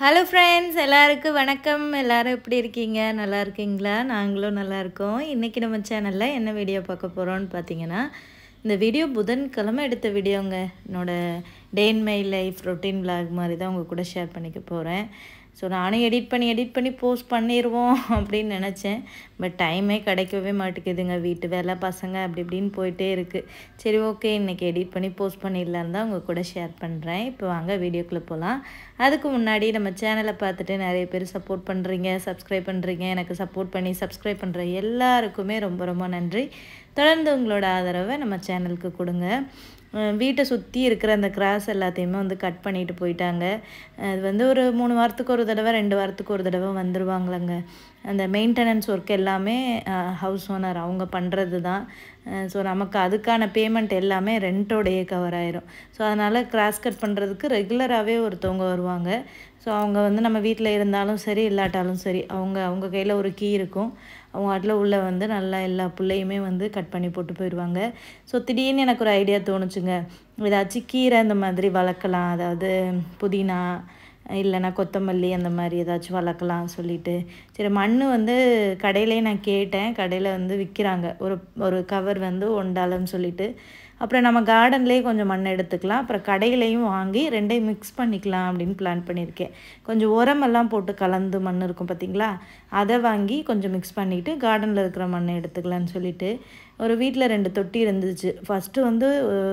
Hello friends, எல்லாருக்கும் வணக்கம். எல்லாரும் எப்படி இருக்கீங்க? நல்லா இருக்கீங்களா? நாங்களும் நல்லா இருக்கோம். இன்றைக்கி நம்ம சேனலில் என்ன வீடியோ பார்க்க போகிறோன்னு பார்த்தீங்கன்னா, இந்த வீடியோ புதன்கிழமை எடுத்த வீடியோங்க. என்னோடய day in my life routine vlog மாதிரி தான் உங்கள் கூட ஷேர் பண்ணிக்க போகிறேன். ஸோ நானும் எடிட் பண்ணி போஸ்ட் பண்ணிடுவோம் அப்படின்னு நினச்சேன். பட் டைமே கிடைக்கவே மாட்டேங்குதுங்க. வீட்டு வேலை, பசங்க அப்படி இப்படின்னு போயிட்டே இருக்குது. சரி, ஓகே, இன்றைக்கி எடிட் பண்ணி போஸ்ட் பண்ணிடலான்னு தான் உங்கள் கூட ஷேர் பண்ணுறேன். இப்போ வாங்க வீடியோக்குள்ளே போகலாம். அதுக்கு முன்னாடி நம்ம சேனலை பார்த்துட்டு நிறைய பேர் சப்போர்ட் பண்ணுறீங்க, சப்ஸ்கிரைப் பண்ணுறீங்க. எனக்கு சப்போர்ட் பண்ணி சப்ஸ்கிரைப் பண்ணுற எல்லாருக்குமே ரொம்ப ரொம்ப நன்றி. தொடர்ந்து உங்களோட ஆதரவை நம்ம சேனலுக்கு கொடுங்க. வீட்டை சுற்றி இருக்கிற அந்த கிராஸ் எல்லாத்தையுமே வந்து கட் பண்ணிட்டு போயிட்டாங்க. அது வந்து ஒரு 3 வாரத்துக்கு ஒரு தடவை, 2 வாரத்துக்கு ஒரு தடவை வந்துடுவாங்களங்க. அந்த மெயின்டெனன்ஸ் ஒர்க் எல்லாமே ஹவுஸ் ஓனர் அவங்க பண்ணுறது தான். ஸோ நமக்கு அதுக்கான பேமெண்ட் எல்லாமே ரெண்ட்டோடையே கவர் ஆயிரும். ஸோ அதனால் கிராஸ் கட் பண்ணுறதுக்கு ரெகுலராகவே ஒருத்தவங்க வருவாங்க. ஸோ அவங்க வந்து நம்ம வீட்டில் இருந்தாலும் சரி, இல்லாட்டாலும் சரி, அவங்க கையில் ஒரு கீ இருக்கும். அவங்க அதில் உள்ள வந்து நல்லா எல்லா புள்ளையுமே வந்து கட் பண்ணி போட்டு போயிடுவாங்க. ஸோ திடீர்னு எனக்கு ஒரு ஐடியா தோணுச்சுங்க. ஏதாச்சும் கீரை அந்த மாதிரி வளர்க்கலாம், அதாவது புதினா இல்லைன்னா கொத்தமல்லி அந்த மாதிரி ஏதாச்சும் வளர்க்கலாம் சொல்லிட்டு, சரி மண் வந்து கடையிலேயே நான் கேட்டேன். கடையில் வந்து விற்கிறாங்க. ஒரு கவர் வந்து $1 சொல்லிட்டு. அப்புறம் நம்ம கார்டன்லேயே கொஞ்சம் மண் எடுத்துக்கலாம். அப்புறம் கடையிலையும் வாங்கி ரெண்டையும் மிக்ஸ் பண்ணிக்கலாம் அப்படின்னு பிளான் பண்ணியிருக்கேன். கொஞ்சம் உரமெல்லாம் போட்டு கலந்து மண் இருக்கும் பார்த்திங்களா, அதை வாங்கி கொஞ்சம் மிக்ஸ் பண்ணிவிட்டு கார்டனில் இருக்கிற மண்ணை எடுத்துக்கலான்னு சொல்லிட்டு, ஒரு வீட்டில் 2 தொட்டி இருந்துச்சு. ஃபஸ்ட்டு வந்து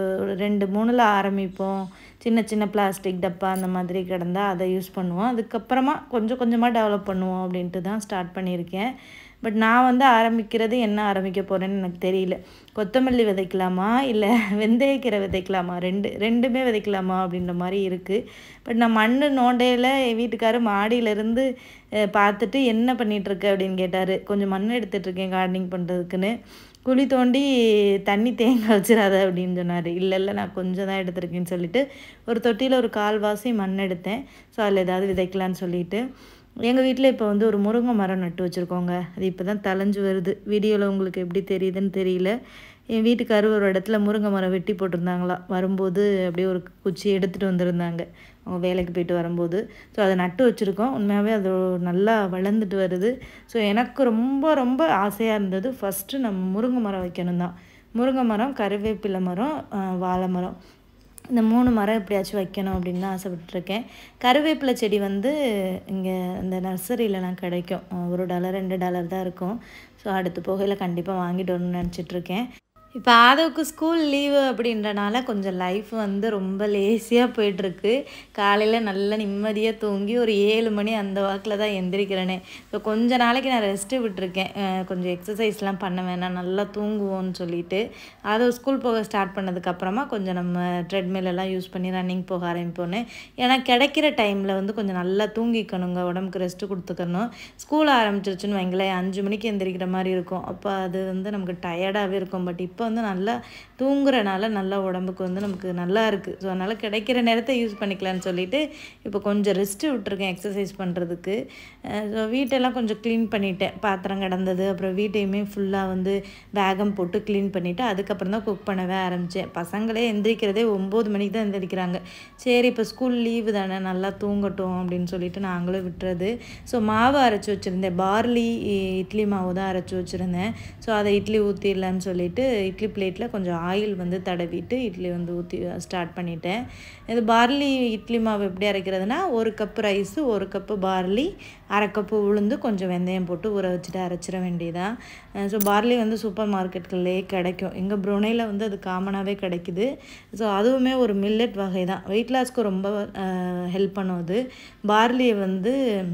2, 3ல் ஆரம்பிப்போம். சின்ன சின்ன பிளாஸ்டிக் டப்பா அந்த மாதிரி கிடந்தால் அதை யூஸ் பண்ணுவோம். அதுக்கப்புறமா கொஞ்சம் கொஞ்சமாக டெவலப் பண்ணுவோம் அப்படின்ட்டு தான் ஸ்டார்ட் பண்ணியிருக்கேன். பட் நான் வந்து என்ன ஆரம்பிக்க போகிறேன்னு எனக்கு தெரியல. கொத்தமல்லி விதைக்கலாமா, இல்லை வெந்தயக்கீரை விதைக்கலாமா, ரெண்டுமே விதைக்கலாமா அப்படின்ற மாதிரி இருக்குது. பட் நான் மண் நோண்டையில் என் வீட்டுக்காரர் மாடியிலேருந்து பார்த்துட்டு என்ன பண்ணிகிட்ருக்க அப்படின்னு கேட்டார். கொஞ்சம் மண் எடுத்துகிட்ருக்கேன் கார்டனிங் பண்ணுறதுக்குன்னு. குழி தோண்டி தண்ணி தேங்க வச்சிடாத அப்படின்னு சொன்னார். இல்லை நான் கொஞ்சம் தான் எடுத்துருக்கேன்னு சொல்லிவிட்டு ஒரு தொட்டியில் ஒரு 1/4 மண் எடுத்தேன். ஸோ அதில் ஏதாவது விதைக்கலான்னு சொல்லிவிட்டு, எங்கள் வீட்டில் இப்போ வந்து ஒரு முருங்கை மரம் நட்டு வச்சுருக்கோங்க. அது இப்போ தான் தழைஞ்சு வருது. வீடியோவில் உங்களுக்கு எப்படி தெரியுதுன்னு தெரியல. என் வீட்டுக்காரர் ஒரு இடத்துல முருங்கை மரம் வெட்டி போட்டிருந்தாங்களாம். வரும்போது அப்படியே ஒரு குச்சி எடுத்துகிட்டு வந்திருந்தாங்க அவங்க வேலைக்கு போயிட்டு வரும்போது. ஸோ அதை நட்டு வச்சுருக்கோம். உண்மையாகவே அது நல்லா வளர்ந்துட்டு வருது. ஸோ எனக்கு ரொம்ப ரொம்ப ஆசையாக இருந்தது, ஃபஸ்ட்டு நம்ம முருங்கை மரம் வைக்கணும் தான். முருங்கை மரம், கருவேப்பிலை மரம், வாழை மரம், இந்த 3 மரம் எப்படியாச்சும் வைக்கணும் அப்படின்னு தான் ஆசைப்பட்டுருக்கேன். கருவேப்பிலை செடி வந்து இங்கே இந்த நர்சரியிலலாம் கிடைக்கும். $1 $2 தான் இருக்கும். ஸோ அடுத்து போகையில் கண்டிப்பாக வாங்கிட்டு வரணும்னு நினச்சிட்ருக்கேன். இப்போ ஆதவுக்கு ஸ்கூல் லீவு அப்படின்றனால கொஞ்சம் லைஃப் வந்து ரொம்ப லேசியாக போயிட்டுருக்கு. காலையில் நல்லா நிம்மதியாக தூங்கி ஒரு 7 மணி அந்த வாக்கில் தான் எந்திரிக்கிறேனே. ஸோ கொஞ்ச நாளைக்கு நான் ரெஸ்ட்டு விட்டுருக்கேன். கொஞ்சம் எக்ஸசைஸ்லாம் பண்ண வேணாம், நல்லா தூங்குவோன்னு சொல்லிட்டு. ஆதவ் ஸ்கூல் போக ஸ்டார்ட் பண்ணதுக்கப்புறமா கொஞ்சம் நம்ம ட்ரெட்மில்லாம் யூஸ் பண்ணி ரன்னிங் போக ஆரம்பிப்போன்னு. ஏன்னா கிடைக்கிற டைமில் வந்து கொஞ்சம் நல்லா தூங்கிக்கணுங்க, உடம்புக்கு ரெஸ்ட்டு கொடுத்துக்கணும். ஸ்கூல் ஆரம்பிச்சிருச்சுன்னு வைங்களேன், 5 மணிக்கு எந்திரிக்கிற மாதிரி இருக்கும். அப்போ அது வந்து நமக்கு டயர்டாகவே இருக்கும். பட் இப்போ வந்து நல்லா தூங்குறனால நல்லா உடம்புக்கு வந்து நமக்கு நல்லா இருக்குது. ஸோ அதனால் கிடைக்கிற நேரத்தை யூஸ் பண்ணிக்கலான்னு சொல்லிவிட்டு இப்போ கொஞ்சம் ரெஸ்ட்டு விட்டுருக்கேன் எக்ஸசைஸ் பண்ணுறதுக்கு. ஸோ வீட்டெல்லாம் கொஞ்சம் க்ளீன் பண்ணிவிட்டேன். பாத்திரம் கிடந்தது, அப்புறம் வீட்டையுமே ஃபுல்லாக வந்து வேகம் போட்டு க்ளீன் பண்ணிவிட்டு அதுக்கப்புறம் தான் குக் பண்ணவே ஆரம்பித்தேன். பசங்களே எந்திரிக்கிறதே 9 மணிக்கு தான் எந்திரிக்கிறாங்க. சரி, இப்போ ஸ்கூல் லீவு தானே, நல்லா தூங்கட்டும் அப்படின்னு சொல்லிட்டு நாங்களும் விட்டுறது. ஸோ மாவு அரைச்சி வச்சுருந்தேன். பார்லி இட்லி மாவு தான் அரைச்சி வச்சுருந்தேன். ஸோ அதை இட்லி ஊற்றிடலான்னு சொல்லிட்டு இட்லி பிளேட்டில் கொஞ்சம் ஆயில் வந்து தடவிட்டு இட்லி வந்து ஊற்றி ஸ்டார்ட் பண்ணிட்டேன். இது பார்லி இட்லி மாவு எப்படி அரைக்கிறதுனா, 1 cup rice, 1 cup barley, 1/2 cup உளுந்து, கொஞ்சம் வெந்தயம் போட்டு ஊற வச்சுட்டு அரைச்சிட வேண்டியதான். ஸோ பார்லி வந்து சூப்பர் மார்க்கெட்லேயே கிடைக்கும். எங்கள் ப்ரூனேயில் வந்து அது காமனாகவே கிடைக்குது. ஸோ அதுவுமே ஒரு மில்லட் வகை தான். வெயிட் லாஸ்க்கு ரொம்ப ஹெல்ப் பண்ணும் அது. பார்லியை வந்து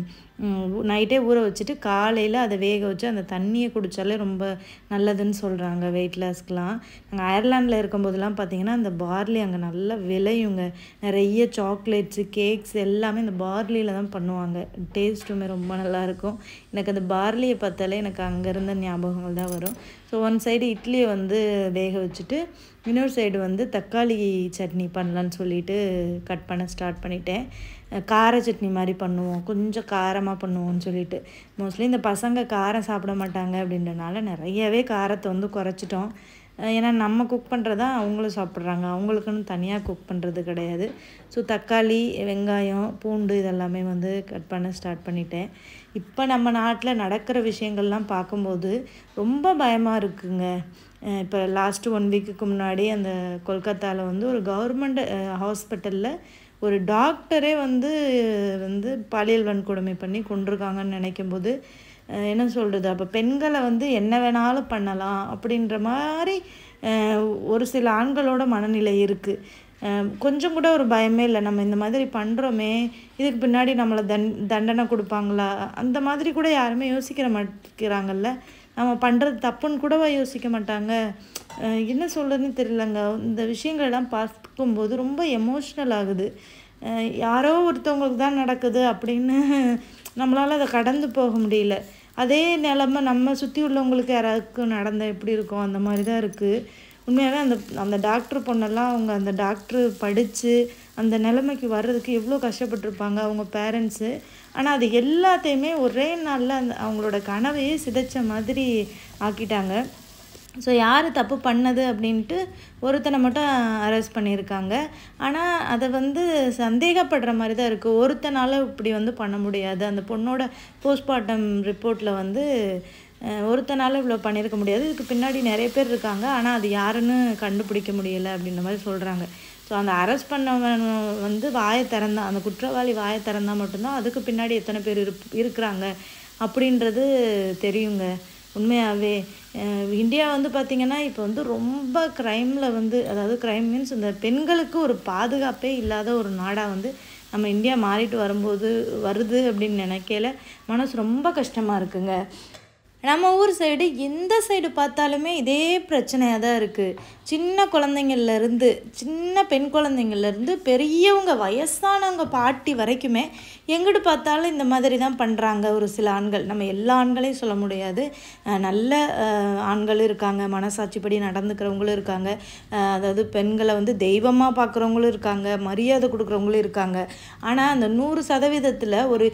நைட்டே ஊற வச்சுட்டு காலையில் அதை வேக வச்சு அந்த தண்ணியை குடித்தாலே ரொம்ப நல்லதுன்னு சொல்கிறாங்க வெயிட் லாஸ்க்கெலாம். நாங்கள் அயர்லாண்டில் இருக்கும்போதெல்லாம் பார்த்திங்கன்னா அந்த பார்லி அங்கே நல்லா விளையுங்க. நிறைய சாக்லேட்ஸு, கேக்ஸ் எல்லாமே இந்த பார்லியில் தான் பண்ணுவாங்க. டேஸ்ட்டுமே ரொம்ப நல்லாயிருக்கும். எனக்கு அந்த பார்லியை பார்த்தாலே எனக்கு அங்கே இருந்த ஞாபகங்கள் தான் வரும். ஸோ ஒன் சைடு இட்லியை வந்து வேக வச்சுட்டு இன்னொரு சைடு வந்து தக்காளி சட்னி பண்ணலான்னு சொல்லிட்டு கட் பண்ண ஸ்டார்ட் பண்ணிட்டேன். கார சட்னி மாதிரி பண்ணுவோம், கொஞ்சம் காரமாக பண்ணுவோம்னு சொல்லிட்டு. மோஸ்ட்லி இந்த பசங்க காரம் சாப்பிட மாட்டாங்க அப்படின்றனால நிறையவே காரத்தை வந்து குறைச்சிட்டோம். ஏன்னா நம்ம குக் பண்ணுறதா அவங்களும் சாப்பிட்றாங்க, அவங்களுக்குன்னு தனியாக குக் பண்ணுறது கிடையாது. ஸோ தக்காளி, வெங்காயம், பூண்டு இதெல்லாமே வந்து கட் பண்ண ஸ்டார்ட் பண்ணிட்டேன். இப்போ நம்ம நாட்டில் நடக்கிற விஷயங்கள்லாம் பார்க்கும்போது ரொம்ப பயமாக இருக்குங்க. இப்போ லாஸ்ட்டு 1 வீக்குக்கு முன்னாடி அந்த கொல்கத்தாவில் வந்து ஒரு கவர்மெண்ட் ஹாஸ்பிட்டலில் ஒரு டாக்டரே வந்து வந்து பாலியல் வன்கொடுமை பண்ணி கொண்டிருக்காங்கன்னு நினைக்கும்போது என்ன சொல்கிறது, அப்போ பெண்களை வந்து என்ன வேணாலும் பண்ணலாம் அப்படின்ற மாதிரி ஒரு சில ஆண்களோட மனநிலை இருக்குது. கொஞ்சம் கூட ஒரு பயமே இல்லை, நம்ம இந்த மாதிரி பண்ணுறோமே இதுக்கு பின்னாடி நம்மளை தண்டனை கொடுப்பாங்களா அந்த மாதிரி கூட யாருமே யோசிக்கிற மாட்டேங்கிறாங்கல்ல. நம்ம பண்ணுறது தப்புன்னு கூடவா யோசிக்க மாட்டாங்க. என்ன சொல்கிறதுன்னு தெரியலங்க. இந்த விஷயங்கள்லாம் பார்க்கும்போது ரொம்ப எமோஷ்னல் ஆகுது. யாரோ ஒருத்தவங்களுக்கு தான் நடக்குது அப்படின்னு நம்மளால் அதை கடந்து போக முடியல. அதே நிலமை நம்ம சுற்றி உள்ளவங்களுக்கு யாராவுக்கும் நடந்தால் எப்படி இருக்கும், அந்த மாதிரி தான் இருக்குது. உண்மையாகவே அந்த டாக்டர் பொண்ணெல்லாம் அவங்க அந்த டாக்டர் படித்து அந்த நிலைமைக்கு வர்றதுக்கு எவ்வளோ கஷ்டப்பட்டுருப்பாங்க அவங்க பேரண்ட்ஸு. ஆனால் அது எல்லாத்தையுமே ஒரே நாளில் அவங்களோட கனவையே சிதைச்ச மாதிரி ஆக்கிட்டாங்க. ஸோ யார் தப்பு பண்ணது அப்படின்ட்டு ஒருத்தனை மட்டும் அரெஸ்ட் பண்ணியிருக்காங்க. ஆனால் அதை வந்து சந்தேகப்படுற மாதிரி தான் இருக்குது. ஒருத்தனால் இப்படி வந்து பண்ண முடியாது. அந்த பொண்ணோட போஸ்ட்மார்ட்டம் ரிப்போர்ட்டில் வந்து ஒருத்தனால் இவ்வளோ பண்ணியிருக்க முடியாது, இதுக்கு பின்னாடி நிறைய பேர் இருக்காங்க, ஆனால் அது யாருன்னு கண்டுபிடிக்க முடியலை அப்படின்ற மாதிரி சொல்கிறாங்க. ஸோ அந்த அரெஸ்ட் பண்ணவன் வந்து வாயை திறந்தான், அந்த குற்றவாளி வாயை திறந்தால் மட்டும்தான் அதுக்கு பின்னாடி எத்தனை பேர் இருக்கிறாங்க அப்படின்றது தெரியுங்க. உண்மையாகவே இந்தியா வந்து பார்த்திங்கன்னா இப்போ வந்து ரொம்ப க்ரைமில் வந்து, அதாவது க்ரைம் மீன்ஸ் இந்த பெண்களுக்கு ஒரு பாதுகாப்பே இல்லாத ஒரு நாடாக வந்து நம்ம இந்தியா மாறிட்டு வருது அப்படின்னு நினைக்கல மனசு ரொம்ப கஷ்டமாக இருக்குங்க. நம்ம ஊர் சைடு எந்த சைடு பார்த்தாலுமே இதே பிரச்சனையாக தான் இருக்குது. சின்ன குழந்தைங்கள்லேருந்து, சின்ன பெண் குழந்தைங்கள்லேருந்து பெரியவங்க வயசானவங்க பாட்டி வரைக்குமே எங்கிட்டு பார்த்தாலும் இந்த மாதிரி தான் பண்ணுறாங்க ஒரு சில ஆண்கள். நம்ம எல்லா ஆண்களையும் சொல்ல முடியாது. நல்ல ஆண்களும் இருக்காங்க, மனசாட்சிப்படி நடந்துக்கிறவங்களும் இருக்காங்க, அதாவது பெண்களை வந்து தெய்வமாக பார்க்குறவங்களும் இருக்காங்க, மரியாதை கொடுக்குறவங்களும் இருக்காங்க. ஆனால் அந்த 100%ல் ஒரு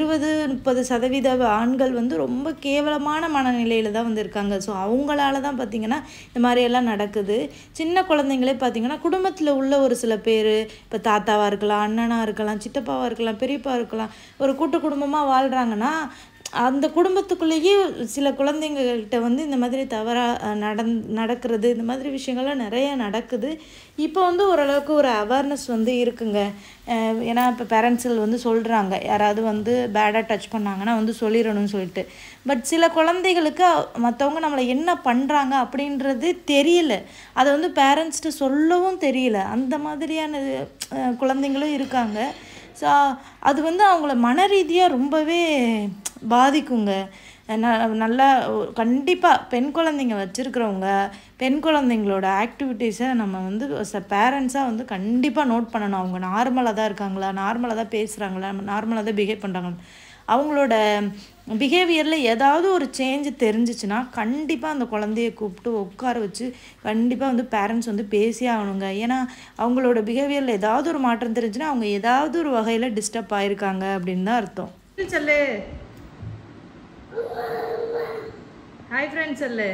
20-30% ஆண்கள் வந்து ரொம்ப கேவலமான மனநிலையில் தான் வந்து இருக்காங்க. ஸோ அவங்களால தான் பார்த்திங்கன்னா இந்த மாதிரியெல்லாம் நடக்குது. சின்ன குழந்தைங்களே பார்த்திங்கன்னா குடும்பத்தில் உள்ள ஒரு சில பேர், இப்போ தாத்தாவாக இருக்கலாம், அண்ணனாக இருக்கலாம், சித்தப்பாவாக இருக்கலாம், பெரியப்பா இருக்கலாம், ஒரு கூட்டு குடும்பமாக வாழ்கிறாங்கன்னா அந்த குடும்பத்துக்குள்ளேயே சில குழந்தைங்கள்கிட்ட வந்து இந்த மாதிரி தவறாக நடக்கிறது, இந்த மாதிரி விஷயங்கள்லாம் நிறைய நடக்குது. இப்போ வந்து ஓரளவுக்கு ஒரு அவேர்னஸ் வந்து இருக்குங்க. ஏன்னா இப்போ பேரண்ட்ஸ்கள் வந்து சொல்கிறாங்க, யாராவது வந்து பேடாக டச் பண்ணாங்கன்னா வந்து சொல்லிடணும்னு சொல்லிட்டு. பட் சில குழந்தைகளுக்கு மற்றவங்க நம்மளை என்ன பண்ணுறாங்க அப்படின்றது தெரியல, அதை வந்து பேரண்ட்ஸ்கிட்ட சொல்லவும் தெரியல. அந்த மாதிரியான குழந்தைங்களும் இருக்காங்க. ஸோ அது வந்து அவங்கள மன ரீதியாக ரொம்பவே பாதிக்குங்க. நல்லா கண்டிப்பாக பெண் குழந்தைங்க வச்சுருக்கிறவங்க பெண் குழந்தைங்களோட ஆக்டிவிட்டீஸை நம்ம வந்து பேரண்ட்ஸாக வந்து கண்டிப்பாக நோட் பண்ணணும். அவங்க நார்மலாக தான் இருக்காங்களா, நார்மலாக தான் பேசுகிறாங்களா, நார்மலாக தான் பிஹேவ் பண்ணுறாங்களா, அவங்களோட பிஹேவியரில் ஏதாவது ஒரு சேஞ்சு தெரிஞ்சிச்சுன்னா கண்டிப்பாக அந்த குழந்தைய கூப்பிட்டு உட்கார வச்சு கண்டிப்பாக வந்து பேரண்ட்ஸ் வந்து பேசியே ஆகணுங்க. ஏன்னா அவங்களோட பிஹேவியரில் ஏதாவது ஒரு மாற்றம் தெரிஞ்சுன்னா அவங்க ஏதாவது ஒரு வகையில் டிஸ்டர்ப் ஆகிருக்காங்க அப்படின்னு தான் அர்த்தம். சொல்லு ஹாய் ஃப்ரெண்ட்ஸ் சொல்லு.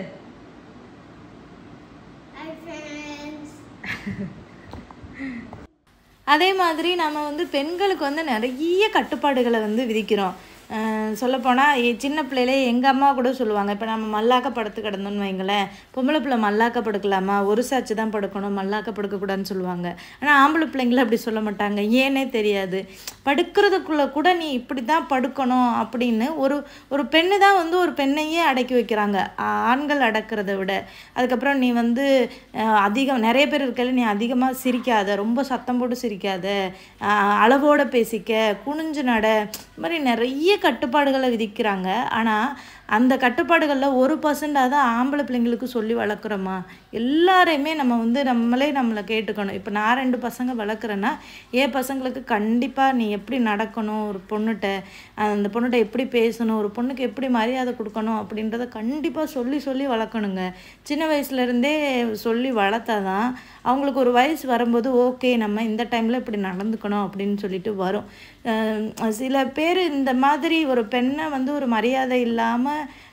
அதே மாதிரி நம்ம வந்து பெண்களுக்கு வந்து நிறைய கட்டுப்பாடுகளை வந்து விதிக்கிறோம். சொல்லப்போனால் சின்ன பிள்ளையிலே எங்கள் அம்மா கூட சொல்லுவாங்க, இப்போ நம்ம மல்லாக்க படுத்து கிடந்தோன்னு வைங்களேன், பொம்பளை பிள்ளை மல்லாக்க படுக்கலாமா, ஒரு சாட்சி தான் படுக்கணும், மல்லாக்க படுக்கக்கூடாதுன்னு சொல்லுவாங்க. ஆனால் ஆம்பளை பிள்ளைங்கள அப்படி சொல்ல மாட்டாங்க, ஏன்னே தெரியாது. படுக்கிறதுக்குள்ளே கூட நீ இப்படி தான் படுக்கணும் அப்படின்னு ஒரு பெண்ணு தான் வந்து ஒரு பெண்ணையே அடக்கி வைக்கிறாங்க, ஆண்கள் அடக்கிறத விட. அதுக்கப்புறம் நீ வந்து நிறைய பேர் இருக்கல, நீ அதிகமாக சிரிக்காத, ரொம்ப சத்தம் போட்டு சிரிக்காத, அளவோடு பேசிக்க, குனிஞ்சு நட, இது மாதிரி நிறைய கட்டுப்பாடுகளை விதிக்கிறாங்க. ஆனால் அந்த கட்டுப்பாடுகளில் 1% தான் ஆம்பளை பிள்ளைங்களுக்கு சொல்லி வளர்க்குறோமா? எல்லாரையுமே நம்ம வந்து நம்மளை கேட்டுக்கணும். இப்போ நான் 2 பசங்க வளர்க்குறேன்னா என் பசங்களுக்கு கண்டிப்பாக நீ எப்படி நடக்கணும், ஒரு பொண்ணுகிட்ட அந்த பொண்ணுகிட்ட எப்படி பேசணும், ஒரு பொண்ணுக்கு எப்படி மரியாதை கொடுக்கணும் அப்படின்றத கண்டிப்பாக சொல்லி வளர்க்கணுங்க. சின்ன வயசுலேருந்தே சொல்லி வளர்த்தா தான் அவங்களுக்கு ஒரு வயசு வரும்போது ஓகே நம்ம இந்த டைமில் இப்படி நடந்துக்கணும் அப்படின்னு சொல்லிட்டு வரும். சில பேர் இந்த மாதிரி ஒரு பெண்ணை வந்து ஒரு மரியாதை இல்லாமல்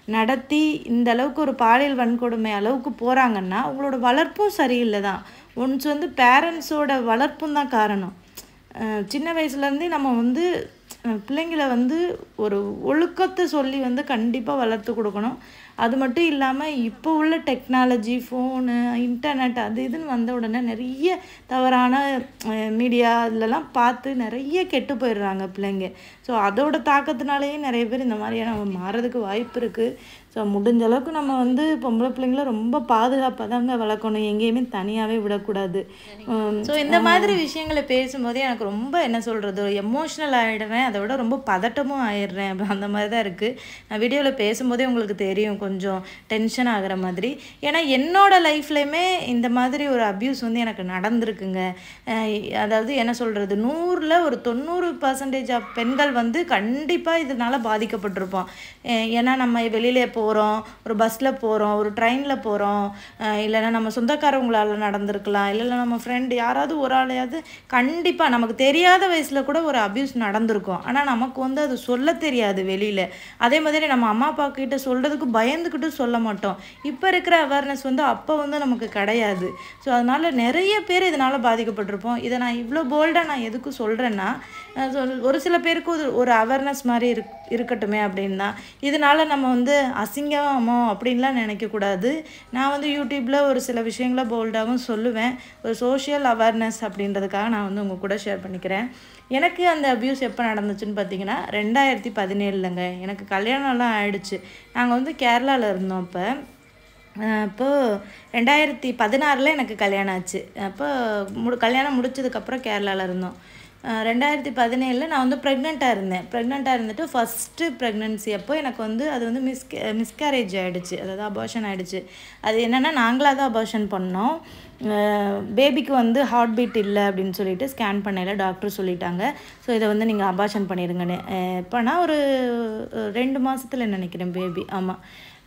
நடத்தி இந்த அளவுக்கு ஒரு பாலியல் வன்கொடுமை அளவுக்கு போகிறாங்கன்னா அவங்களோட வளர்ப்பும் சரியில்லை தான். ஒன்ஸ் வந்து பேரண்ட்ஸோட வளர்ப்பும் தான் காரணம். சின்ன வயசுலேருந்தே நம்ம வந்து பிள்ளைங்களை வந்து ஒரு ஒழுக்கத்தை சொல்லி வந்து கண்டிப்பாக வளர்த்து கொடுக்கணும். அது மட்டும் இல்லாமல் இப்போ உள்ள டெக்னாலஜி, ஃபோனு, இன்டர்நெட் அது இதுன்னு வந்த உடனே நிறைய தவறான மீடியா இதிலலாம் பார்த்து நிறைய கெட்டு போயிடுறாங்க பிள்ளைங்க. ஸோ அதோட தாக்கத்தினாலேயே நிறைய பேர் இந்த மாதிரியான மாறதுக்கு வாய்ப்பு இருக்குது. ஸோ முடிஞ்ச அளவுக்கு நம்ம வந்து பொம்பளை பிள்ளைங்கள ரொம்ப பாதுகாப்பாக தாங்க வளர்க்கணும், எங்கேயுமே தனியாகவே விடக்கூடாது. ஸோ இந்த மாதிரி விஷயங்களை பேசும்போதே எனக்கு ரொம்ப என்ன சொல்கிறது, எமோஷ்னல் ஆகிடுவேன், அதை விட ரொம்ப பதட்டமும் ஆயிடுறேன். அந்த மாதிரி தான் இருக்குது. நான் வீடியோவில் பேசும்போதே உங்களுக்கு தெரியும் கொஞ்சம் டென்ஷன் ஆகிற மாதிரி. ஏன்னா என்னோடய லைஃப்லேயுமே இந்த மாதிரி ஒரு அப்யூஸ் வந்து எனக்கு நடந்திருக்குங்க. அதாவது என்ன சொல்கிறது, 100ல் ஒரு 90% ஆஃப் பெண்கள் வந்து கண்டிப்பாக இதனால் பாதிக்கப்பட்டிருப்போம். ஏன்னா நம்ம வெளியிலே போகிறோம், ஒரு பஸ்ஸில் போகிறோம், ஒரு ட்ரெயினில் போகிறோம், இல்லைன்னா நம்ம சொந்தக்காரவங்களால் நடந்திருக்கலாம், இல்லைன்னா நம்ம ஃப்ரெண்டு யாராவது ஒரு ஆளையாவது கண்டிப்பாக நமக்கு தெரியாத வயசில் கூட ஒரு அப்யூஸ் நடந்திருக்கும். ஆனால் நமக்கு வந்து அது சொல்ல தெரியாது வெளியில். அதே மாதிரி நம்ம அம்மா அப்பா கிட்ட சொல்கிறதுக்கு பயந்துக்கிட்டு சொல்ல மாட்டோம். இப்போ இருக்கிற அவேர்னஸ் வந்து அப்போ வந்து நமக்கு கிடையாது. ஸோ அதனால் நிறைய பேர் இதனால் பாதிக்கப்பட்டிருப்போம். இதை நான் இவ்வளோ போல்டாக நான் எதுக்கு சொல்கிறேன்னா, ஒரு சில பேருக்கு ஒரு அவேர்னஸ் மாதிரி இருக்கட்டுமே அப்படின்னு தான். இதனால் நம்ம வந்து அசிங்கமோ அப்படின்லாம் நினைக்கக்கூடாது. நான் வந்து யூடியூப்பில் ஒரு சில விஷயங்களை போல்டாகவும் சொல்லுவேன். ஒரு சோஷியல் அவேர்னஸ் அப்படின்றதுக்காக நான் வந்து உங்கள் கூட ஷேர் பண்ணிக்கிறேன். எனக்கு அந்த அப்யூஸ் எப்போ நடந்துச்சுன்னு பார்த்தீங்கன்னா 2017ங்க. எனக்கு கல்யாணம்லாம் ஆகிடுச்சு. நாங்கள் வந்து கேரளாவில் இருந்தோம். அப்போது 2016 எனக்கு கல்யாணம் ஆச்சு. அப்போ கல்யாணம் முடிச்சதுக்கப்புறம் கேரளாவில் இருந்தோம். 2017 நான் வந்து ப்ரெக்னெண்ட்டாக இருந்தேன். ப்ரெக்னெண்ட்டாக இருந்துட்டு ஃபஸ்ட்டு ப்ரெக்னென்சி அப்போ எனக்கு வந்து அது வந்து மிஸ்கேரேஜ் ஆகிடுச்சு, அதாவது அபார்ஷன் ஆகிடுச்சு. அது என்னென்னா நாங்களாக தான் அபார்ஷன் பண்ணோம். பேபிக்கு வந்து ஹார்ட் பீட் இல்லை அப்படின்னு சொல்லிட்டு ஸ்கேன் பண்ணையில் டாக்டர் சொல்லிட்டாங்க. ஸோ இதை வந்து நீங்கள் அபார்ஷன் பண்ணிடுங்கன்னு. எப்போனா ஒரு 2 மாதத்தில் நினைக்கிறேன் பேபி. ஆமாம்.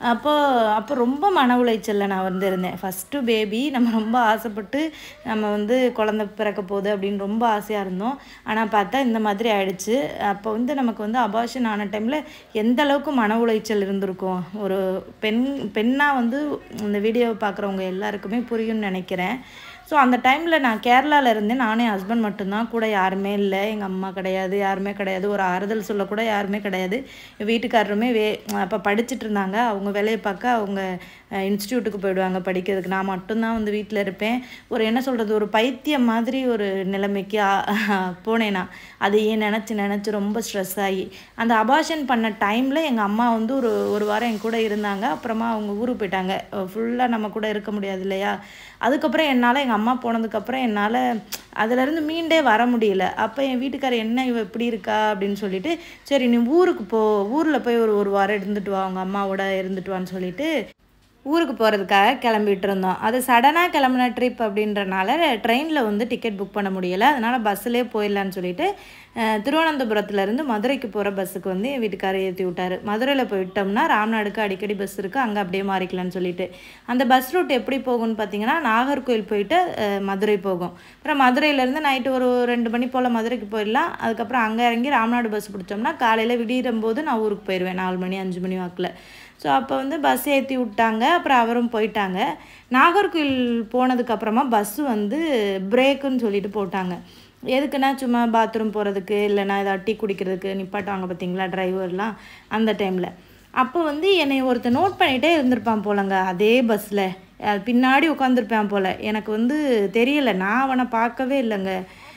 அப்போ ரொம்ப மன உளைச்சலில் நான் வந்து இருந்தேன். ஃபஸ்ட்டு பேபி, நம்ம ரொம்ப ஆசைப்பட்டு நம்ம வந்து குழந்தை பிறக்க போகுது அப்படின்னு ரொம்ப ஆசையாக இருந்தோம். ஆனால் பார்த்தா இந்த மாதிரி ஆயிடுச்சு. அப்போ வந்து நமக்கு வந்து அபார்ஷன் ஆன டைமில் எந்த அளவுக்கு மன உளைச்சல் இருந்திருக்கும். ஒரு பெண்ணாக வந்து இந்த வீடியோவை பார்க்குறவங்க எல்லாருக்குமே புரியும்னு நினைக்கிறேன். ஸோ அந்த டைமில் நான் கேரளாவில் இருந்தேன். நானே ஹஸ்பண்ட் மட்டும்தான், கூட யாருமே இல்லை. எங்கள் அம்மா கிடையாது, யாருமே கிடையாது. ஒரு ஆறுதல் சொல்லக்கூட யாருமே கிடையாது. வீட்டுக்காரருமே அப்போ படிச்சுட்டு இருந்தாங்க. அவங்க வேலையை பார்க்க அவங்க இன்ஸ்டியூட்டுக்கு போயிடுவாங்க படிக்கிறதுக்கு. நான் மட்டும்தான் வந்து வீட்டில் இருப்பேன். ஒரு என்ன சொல்கிறது, ஒரு பைத்தியம் மாதிரி ஒரு நிலைமைக்கு போனேன்னா அதையே நினச்சி ரொம்ப ஸ்ட்ரெஸ் ஆகி அந்த அபார்ஷன் பண்ண டைமில் எங்கள் அம்மா வந்து ஒரு வாரம் என் கூட இருந்தாங்க. அப்புறமா அவங்க ஊருக்கு போயிட்டாங்க. ஃபுல்லாக நம்ம கூட இருக்க முடியாது இல்லையா. அதுக்கப்புறம் என்னால் எங்கள் அம்மா போனதுக்கப்புறம் என்னால் அதிலேருந்து மீண்டே வர முடியல. அப்போ என் வீட்டுக்காரர் என்ன இவ இப்படி இருக்கா அப்படின்னு சொல்லிட்டு, சரி நீ ஊருக்கு போ, ஊரில் போய் ஒரு வாரம் இருந்துட்டு வா, அவங்க அம்மாவோட இருந்துட்டு வான்னு சொல்லிட்டு ஊருக்கு போகிறதுக்காக கிளம்பிட்டு இருந்தோம். அது சடனாக கிளம்புன ட்ரிப் அப்படின்றனால ட்ரெயினில் வந்து டிக்கெட் புக் பண்ண முடியலை. அதனால் பஸ்ஸிலே போயிடலான்னு சொல்லிட்டு திருவனந்தபுரத்துலேருந்து மதுரைக்கு போகிற பஸ்ஸுக்கு வந்து என் வீட்டுக்காரர் ஏற்றி விட்டார். மதுரையில் போயிட்டோம்னா ராம்நாடுக்கு அடிக்கடி பஸ் இருக்குது, அங்கே அப்படியே மாறிக்கலான்னு சொல்லிட்டு. அந்த பஸ் ரூட் எப்படி போகும்னு பார்த்தீங்கன்னா, நாகர்கோவில் போயிட்டு மதுரை போகும். அப்புறம் மதுரையிலேருந்து நைட்டு ஒரு 2 மணி போல் மதுரைக்கு போயிடலாம். அதுக்கப்புறம் அங்கே இறங்கி ராம்நாடு பஸ் பிடிச்சோம்னா காலையில் விடியும்போது நான் ஊருக்கு போயிடுவேன் 4 மணி 5 மணி வாக்கில். ஸோ அப்போ வந்து பஸ் ஏற்றி விட்டாங்க. அப்புறம் அவரும் போயிட்டாங்க. நாகர்கோவில் போனதுக்கப்புறமா பஸ்ஸு வந்து பிரேக்குன்னு சொல்லிட்டு போட்டாங்க. எதுக்குன்னா சும்மா பாத்ரூம் போகிறதுக்கு, இல்லைனா ஏதாவது டீ குடிக்கிறதுக்கு நிப்பாட்டுவாங்க பார்த்தீங்களா டிரைவர்லாம் அந்த டைமில். அப்போ வந்து என்னை ஒருத்தர் நோட் பண்ணிகிட்டே இருந்திருப்பான் போலங்க அதே பஸ்ஸில். பின்னாடி உட்காந்துருப்பேன் போல். எனக்கு வந்து தெரியலை, நான் அவனை பார்க்கவே இல்லைங்க.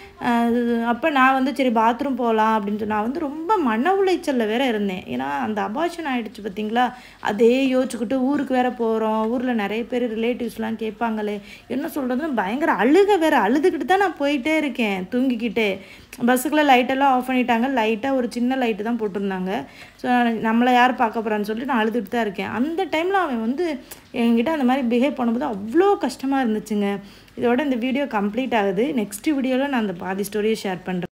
அப்போ நான் வந்து சரி பாத்ரூம் போகலாம் அப்படின்ட்டு நான் வந்து ரொம்ப மன உளைச்சலில் வேறு இருந்தேன். ஏன்னா அந்த அபார்ஷன் ஆகிடுச்சு பார்த்தீங்களா, அதே யோசிச்சுக்கிட்டு ஊருக்கு வேறு போகிறோம். ஊரில் நிறைய பேர் ரிலேட்டிவ்ஸ்லாம் கேட்பாங்களே என்ன சொல்கிறதுன்னு பயங்கர அழுதுகிட்டு தான் நான் போயிட்டே இருக்கேன் தூங்கிக்கிட்டே. பஸ்ஸுக்குள்ளே லைட்டெல்லாம் ஆஃப் பண்ணிட்டாங்க. லைட்டாக ஒரு சின்ன லைட்டு தான் போட்டிருந்தாங்க. ஸோ நம்மளை யார் பார்க்க போகிறான்னு சொல்லிட்டு நான் அழுதுகிட்டு தான் இருக்கேன். அந்த டைமில் அவன் வந்து என்கிட்ட அந்த மாதிரி பிஹேவ் பண்ணும்போது அவ்வளோ கஷ்டமாக இருந்துச்சுங்க. இதோட இந்த வீடியோ கம்ப்ளீட் ஆகுது. நெக்ஸ்ட் வீடியோவில் நான் அந்த பாதி ஸ்டோரியை ஷேர் பண்ணுறேன்.